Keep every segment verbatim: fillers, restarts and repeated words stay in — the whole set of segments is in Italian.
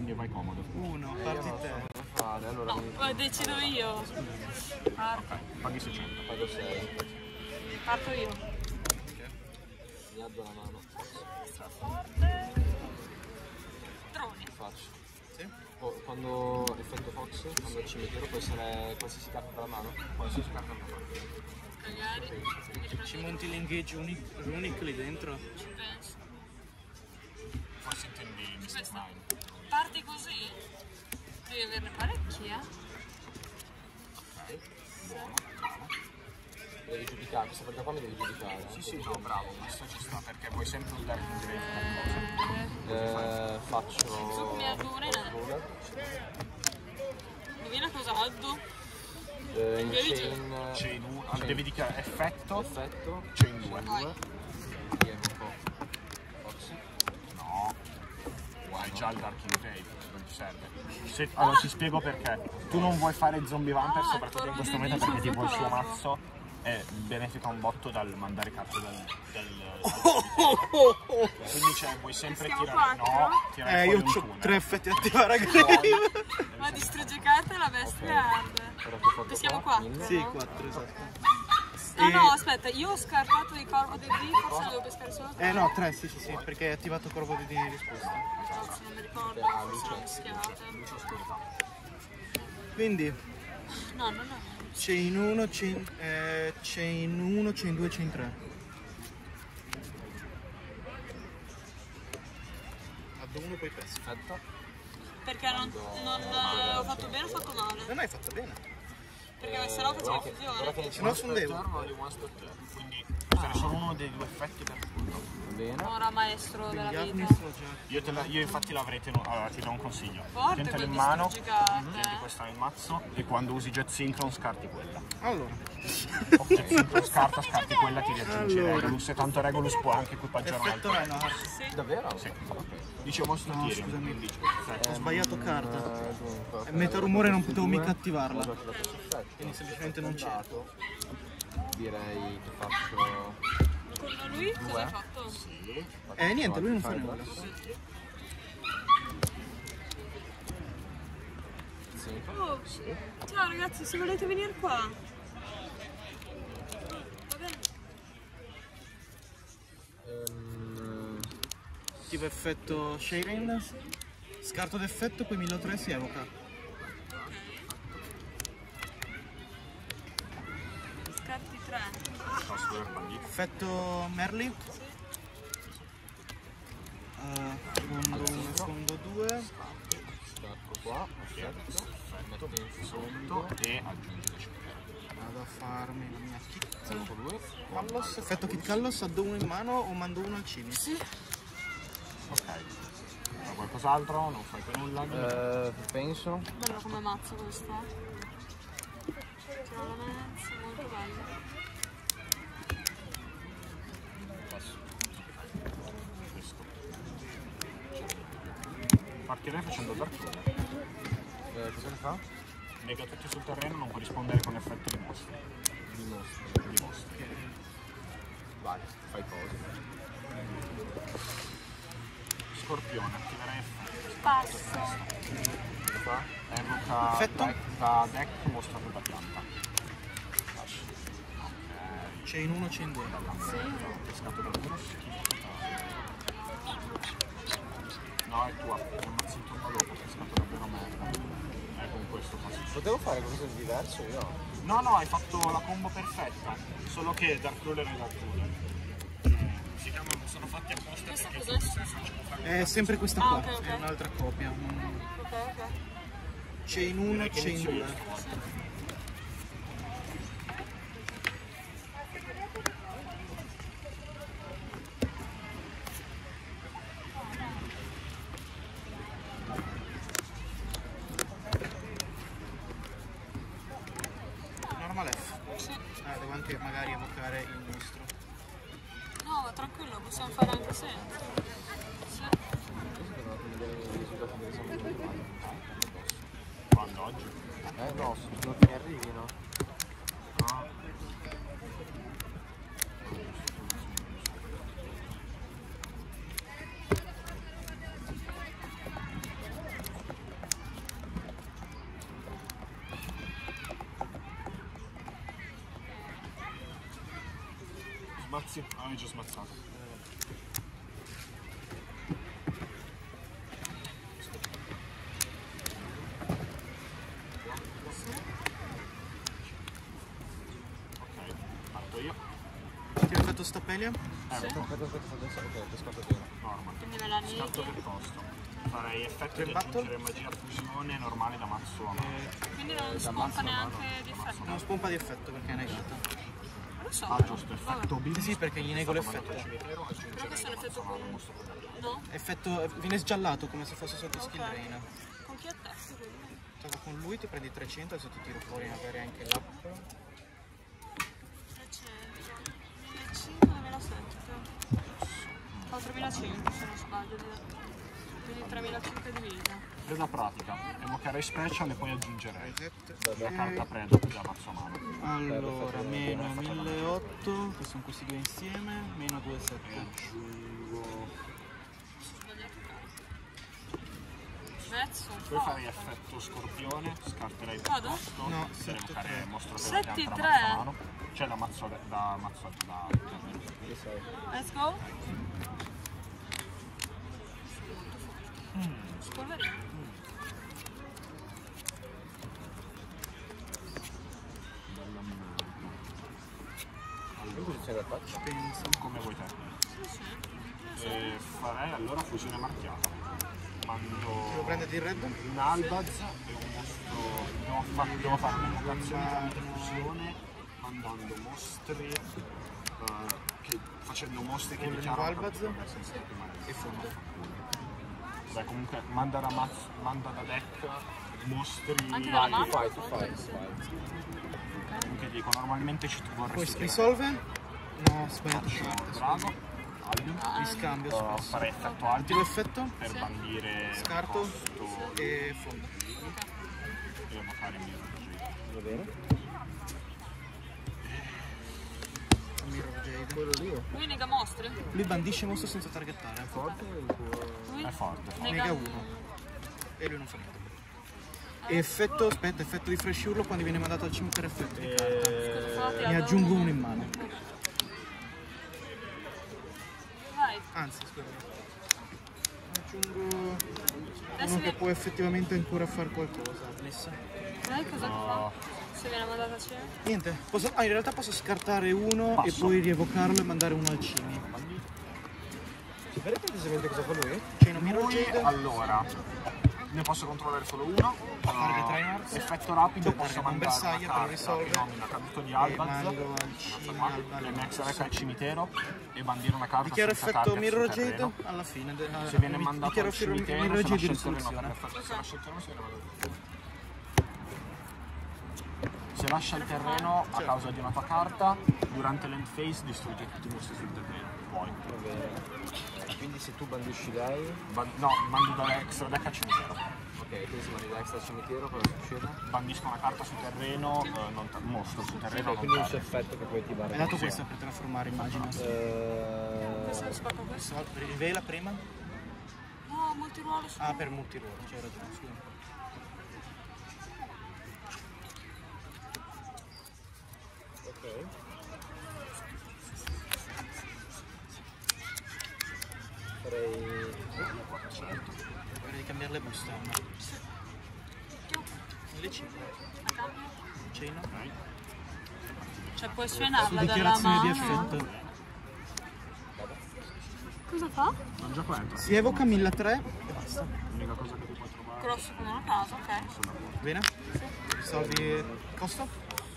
quindi vai comodo. Uno, parti te. Fare. Allora, No, poi decido io. Parto. Ok, paghi seicento. pago sei. Parto io. Mi alzo la mano. Forte. Droni. Faccio. Sì? Oh, quando effetto Fox, quando ci metterò può essere qualsiasi carta dalla mano? Qualsiasi carta non fa. Magari. Ci monti l'engage unique, unique lì dentro? Ci penso. Forse intendi mister Mind. Parti così? Devi averne parecchi, eh? Ok, buono, bravo. Devi giudicare, questa carta qua mi devi giudicare. Sì, sì, no, bravo, questo ci sta perché vuoi sempre usare in grade qualcosa. Eh, faccio... Mi alzone. Indovina cosa aldo? Eh, in Engage. chain... Chain uno, allora devi dichiarare effetto, Effetto. chain due. Vai. Diego un po'. Fox. No, hai già il Dark Invade, non ti serve. Se, allora ti spiego perché. Tu non vuoi fare zombie vampire, Ah, soprattutto in questo meta, perché tipo il suo mazzo è, benefica un botto dal mandare carte dal... dal, dal quindi cioè vuoi sempre Siamo tirare... No, quattro? tirare Eh, fuori io un ho tunnel. tre effetti attivare a grave. Ma distrugge carte e la bestia arde. Ora che ho fatto Che siamo qua, quattro? Sì, no? quattro, esatto. Ah E- no, aspetta, io ho scartato il corvo dei D, forse devo pescare solo tre. Eh no, tre, sì, sì, sì, perché hai attivato corvo di di risposta. Cazzo, non mi ricordo, forse l'ho mischiate. Quindi, No, no, no. chain uno, chain, eh, chain uno, chain due, chain tre. Addo uno, poi peso. Aspetta. Perché non, non eh, ho fatto bene o ho fatto male? Non hai fatto bene. Perché se no faceva Ora che fusione. Se no fondevo. voglio one stop turn. Quindi usare solo uno dei due effetti per turno. Bene. Ora maestro della Gli vita. Agnis l'ho già. Io, te la, io infatti l'avrete... No, allora ti do un consiglio. Forte Tientela quel in mano, distruggi carte. prendi questa nel mazzo e quando usi Jet Synchron scarti quella. Allora, Jet Synchron scarta, scarti quella, ti riaggiungi Allora. Regulus e tanto Regulus può anche equipaggiare un effetto altro. Reinhardt. Davvero? Sì. Dicevo sto No, tiri. scusami. non dici. Ho sbagliato carta. Eh, dunque, E meta rumore non potevo mica Ho attivarla. già tirato questo effetto. Quindi semplicemente non c'era. Andato. Direi che faccio... Con lui cosa hai fatto? Sì. Eh niente, lui non fa Fai nulla. adesso. Sì. Oh, ciao ragazzi, se volete venire qua. Va bene. Ehm, Attiva effetto Sharing. Scarto d'effetto, poi mille tre si evoca. Scarti tre. Posso dover bandito. Effetto Merly. Uh, secondo uno, secondo due. Stacco qua. Perfetto. Metto in Sotto fondo. e aggiungi le cinque. Vado a farmi la mia kit. Salvo lui. Callos, effetto Kit Callos, addo uno in mano o mando uno al cini? Sì. Ok. Ma qualcos'altro? Non fai più nulla? Eh, penso. Bello come mazzo questo. C'è una mezza, molto bello. Questo. Partirei facendo Dark Cloud. Eh, cosa ne fa? Nega tutti sul terreno, non può rispondere con effetto di mostri. Dimostro. Di mostri. Vai, fai cosa? Scorpione, attiverei effetto. Passa. Cosa fa? Evoca Effetto? deck, da deck mostrato da pianta. Ok. Chain uno, chain due. Pescato davvero schifo. No, è tua, non mazzi il turno dopo, pescato davvero merda. Eh, con questo faccio. Potevo fare qualcosa di diverso io? No, no, hai fatto la combo perfetta, solo che Dark Ruler e Dark Ruler. Si chiamano, sono fatti apposta Questa perché cos'è? È sempre questa Ah, qua, ok, ok. è un'altra copia. Non- Ok, ok. Chain uno, che chain inizio due. io. Normal F. Sì. Ah, devo anche magari evocare il mostro. No, ma tranquillo, possiamo fare anche senza. Sì. Quando oggi? Eh no, sono che mi arrivino. No. Smazzi? Avevi già smazzato. Ok, parto io. Ti ho fatto Stapelia? Eh, Aspetta, aspetta, aspetta, adesso, ok, ti scatto bene. normal. Quindi me la Scatto neghi. per costo. Farei effetto Tre di battle? aggiungere magia fusione normale da mazzo a mano. Quindi non spompa neanche di effetto. Non spompa di effetto perché è negata. Non lo so. Ah, giusto, effetto Sì, B. sì, perché gli nego l'effetto. Cimitero, Però aggiungere questo è un effetto mazzo a mano, con... mostro con No? Effetto viene sgiallato come se fosse sotto skill Ok. drain. Con chi attacchi quindi? Stavo con lui, ti prendi trecento, adesso ti tiro fuori magari anche l'app. trecento. duemilacinque, duemilasette. quattromilacinque se non sbaglio. direi. Quindi tremilacinque di vita. Presa pratica, evocherei special e poi aggiungerei Reset. la carta preda da mazzo a mano. Allora, meno milleottocento, che sono questi due insieme, meno duemilasette. Mezzo. Poi farei effetto scorpione, scarterei per Vado? costo No, per sette, evocare tre. mostro per Sette, la pianta da tre. mazzo a mano. Cioè da mazzo da mazzo da Let's go. Spolverino. Allora, C'è da faccia? Penso. come vuoi te. Sì, sì. E farei allora fusione marchiata. Mando Devo prendere il red? un Albaz e un mostro. Devo, fa- devo fare un'invocazione tramite fusione mandando mostri. eh, che, facendo mostri che Volevo dichiarano Albaz? vabbè, senza prima- E fondo. Beh, comunque manda da, mazzo, manda da deck mostri. Anche dalla mano? Tu fai, tu Ok, fai, tu sì. fai. Comunque dico, normalmente ci Poi vorresti risolve? No, sbagliato Faccio scelta. drago, Albion. Riscambio Uh, spesso. farei effetto Attivo Albion effetto per Sì. bandire Scarto. costo e fondo. e evocare il mio progetto. Va bene? Mirror Jade. Quello lì Lui nega mostri? Lui bandisce mostro senza targettare. forte il tuo... Lui È forte, forte. Nega uno. E lui non fa niente. E effetto, aspetta, effetto di fresh urlo quando viene mandato al cimitero effetto di carta. Infatti, Ne ha aggiungo uno. uno in mano. Vai. Anzi, scusa. Aggiungo Adesso uno che vi- può effettivamente ancora fare qualcosa. Bliss. Sai cosa fa? Se viene mandato a cena? Niente, posso- ah, in realtà posso scartare uno Passo. e poi rievocarlo e mandare uno al cimi. Ci farete precisamente cosa fa lui? Cioè, non Mirror Lui, Jade. allora, ne posso controllare solo uno. Target Uh, Reinhardt. effetto rapido, Cioè, posso target mandare una bersaglio per carta risolvere. che nomina caduto di E Albaz. mando al cimi al Le Nex Rec al cimitero e bandire una carta Dichiaro senza effetto target Mirror sul terreno. Jade alla fine. de- Se viene mi- mandato dichiaro al Mirror cimitero, Mirror se Jade di lascia il terreno, risoluzione. per- se lascia il terreno, si viene mandato. Se lascia il terreno a causa di una tua carta, durante l'end phase distrugge tutti i mostri sul terreno. Poi. Va bene. Quindi se tu bandisci lei... Ban- no, mando da extra deck al cimitero. Ok, quindi se mandi da extra cimitero cosa succede? Bandisco una carta sul terreno, eh, non un mostro sul terreno. Ok, non quindi un target. effetto che poi ti va Hai dato questa per trasformare, immagino. Eh... Questo lo spacco questo? So- Rivela prima? No, multiruolo su. Ah, per multiruolo, c'hai ragione, scusa. Ok. Farei... Vorrei di cambiare le buste. Le cinque. A cambio? Cena. Cioè puoi Su scenarla dalla dichiarazione di mano. effetto. Cosa fa? Non già quanto. Si evoca milletrecento e basta. L'unica cosa che ti puoi trovare. Grosso come una casa, ok. Bene? Risolvi costo?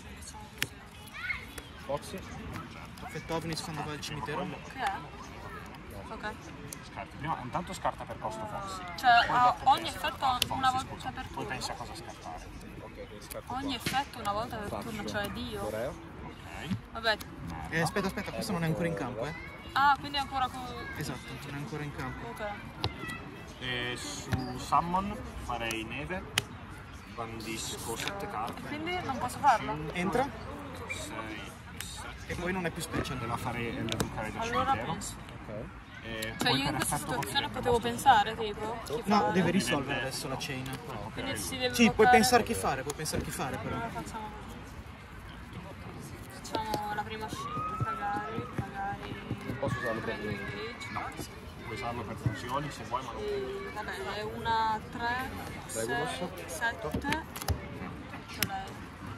Foxy? Effetto Ovnis quando va al cimitero. Che è? Ok. Scarti. Prima, intanto scarta per costo Foxy. Cioè Poi ha dopo ogni pensa- effetto Foxy, una scusa. volta per Poi turno. pensi a cosa scartare. Ok, quindi scarto Ogni effetto una volta per turno, cioè Dio. Coreo? Ok. Vabbè. Eh, aspetta, aspetta, questo non è ancora in campo, eh. Ah, quindi è ancora con... Esatto, non è ancora in campo. Ok. E su Summon farei neve. Bandisco sette carte. Quindi non posso farla? Entra sei, sette. e poi non è più special. E la farei e la educarei da Allora cimitero. penso. Ok. E Cioè poi io in per questa effetto situazione potrebbe potevo mostro- pensare, tipo? Chi No, fare? deve risolvere adesso la chain. Quindi si deve Sì, puoi evocare- pensare chi fare, puoi pensare chi fare però. Allora facciamo così. Facciamo la prima scelta, cagare, cagare. posso usarlo per prendo lui. engage. No, puoi usarlo per fusioni se vuoi, ma non E, vabbè, è una, tre, sei, grosso. sette. C'è lei.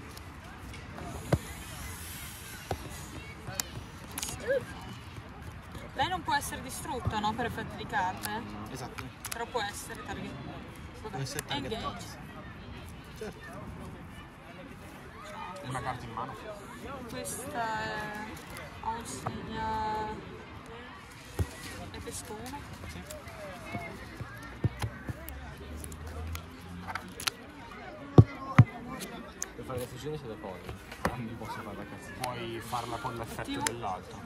Lei non può essere distrutta, no? Per effetti di carte. Esatto. Però può essere target. Vabbè, Può essere target. engage. Certo. una carta in mano. Questa è... ha un segna... è pesco uno? Sì. Per fare le fusioni siete poveri. Non posso fare la cazzo. Puoi farla con l'effetto Attivo. dell'altro.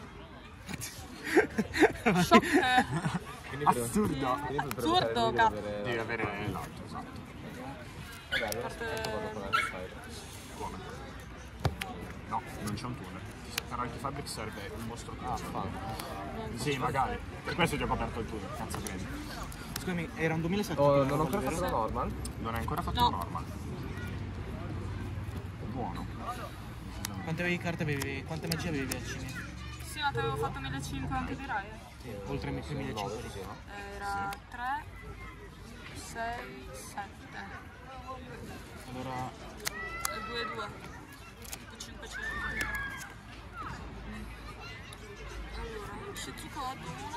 Shock! Quindi per- Assurdo! quindi per Assurdo, fare lui devi cazzo. avere- Devi avere l'altro, esatto. Vabbè, allora Parte- aspetta, vado con la fire. Come? No, non c'è un tunnel. Per Antifabric serve un mostro Ah, tunnel. fa. Sì, magari. Per questo ti ho coperto il tunnel, cazzo prendi. Scusami, era un duemilasette. Oh, che non ho ancora vero? fatto la normal? Non hai ancora fatto No. un normal. Buono. Quante avevi carte avevi? Quante magie avevi al cine? Sì, ma ti avevo fatto millecinquecento anche di Riot. Sì, oltre ai nove, millecinquecento. sì, no? Era tre, sei, sette. Allora, E due, due. cinquecento. Allora, cheat code uno.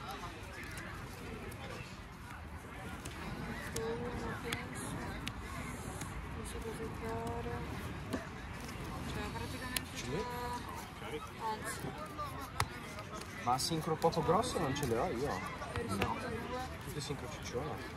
Uno, penso. Non so cosa fare. Cioè, praticamente... Ce l'hai? Ok. Anzi, Ma sincro poco grosso non ce le ho io. hai risolto due. Tutte sincro ciccione.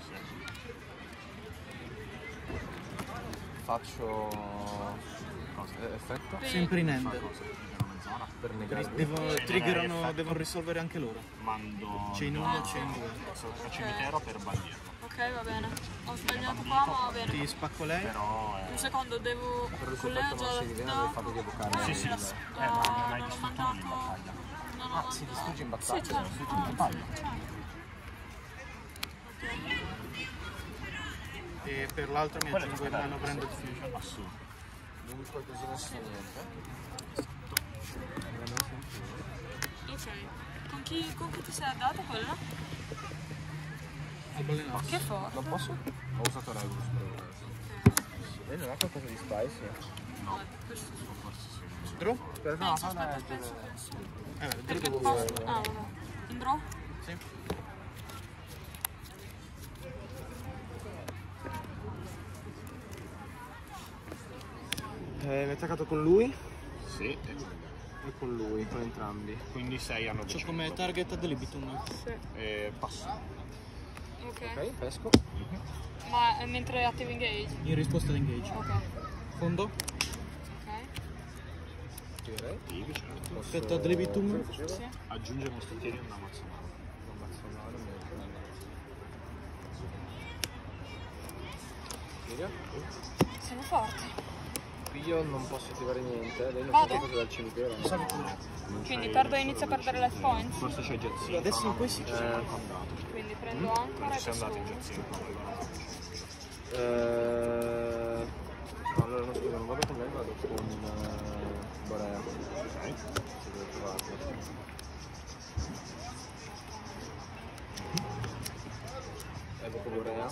Faccio cosa? Eh, effetto Sì. sempre in hand. Cosa? Vedono mezz'ora. per negare. Devo, Sì, triggerano, effetto. devono risolvere anche loro. Mando Chain uno e chain due. sopra cimitero per bandirlo. Ok, va bene. Ho sbagliato qua, ma va bene. Ti spacco lei. Però è... Un secondo, devo... Per il Con lei ho effetto già non si vede del fatto di dato... evocare. Sì, sì, la- sì. ho- Eh, ma non hai non ho distrutto mandato... in battaglia. Non ho Ah, si mandato- distrugge in Sì, battaglia. certo. distrugge in battaglia. Certo. E per l'altro mi Quello è aggiungo in mano Branded Fusion. Assurdo. Dunque così non si fa niente. Ok. Con chi, con chi ti sei andato quella? Al ballenato. Che forte. Non posso? Ho usato Regulus per questo. E non ha qualcosa di spicy? No, questo sì. Forse sì. Draw? Aspetta, no, Penso, no, aspetta, no, penso, penso. Eh, beh, Perché draw. posso... Ah, vabbè. In draw? Sì. Eh, mi ha attaccato con lui Sì, e e con lui, con entrambi. quindi sei a C'ho novecento. come target ad libitum. Sì. E passo. Ok. Ok, pesco. Ma eh, mentre attivo engage? In risposta all'engage. Ok. Fondo. Ok. Direi. Attivi, certo. Posso- Effetto ad libitum. Sì. Aggiungere un stocchiere e una mazzonata. Ammazzonare, Mira. Siamo forti. Io non posso attivare niente, lei non Vado? fa cose dal cimitero. Non Quindi c'hai perdo, solo inizio a due perdere cimiteri. life points. Forse c'è jet sync. Adesso in no, questi non ci ci sei sono. ancora andato. Quindi prendo ancora Non e ci sei pesco andato in uno. jet sync. no, Eh... No, allora no, scusa, non vado con lei, vado con uh, Borea. Ok. Se devo trovarlo. Evoco Borea.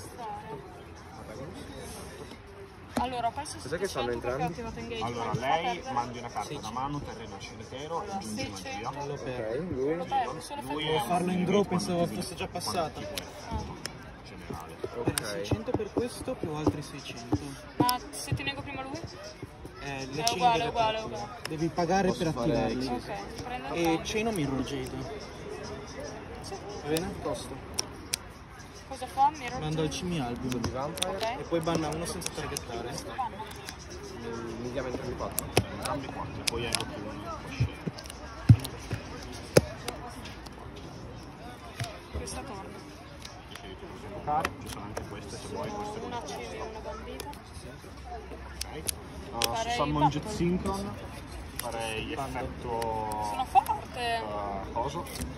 Allora, ho perso Cos'è che fanno settecento perché ho entrambi? attivato engage. Allora, quanto fa lei perdere? mandi una carta da mano, terreno al cimitero, Allora, aggiunge seicento. magia. Lo per. Ok, lui. Lo perdo, solo Lui effetto è Farlo in quando draw ti- pensavo quando ti- fosse già quando passata. ti vuoi effetto generale. Ok. seicento per questo più altri seicento. Ma se ti nego prima lui? Eh, le È chain uguale, deve uguale, per- uguale. Devi pagare Posso per fare- attivarli. sì, Ok, prendo E entrambi. Chain o Mirror Jade? Va bene? Tosto. Cosa fa? Mirror Mando al Jade? Cimi Album. Di Vampire. Ok. E poi banna uno senza targettare. Vanno. Mi chiama entrambi quattro. Entrambi quattro, poi hai uno, puoi scegliere. Questa torna. Scegli tu cosa invocare, ci sono anche queste se vuoi, queste Una non civi e una bandita. ok. Uh, su Farei Summon Jet Battle. Synchron farei effetto Sono forte! uh, coso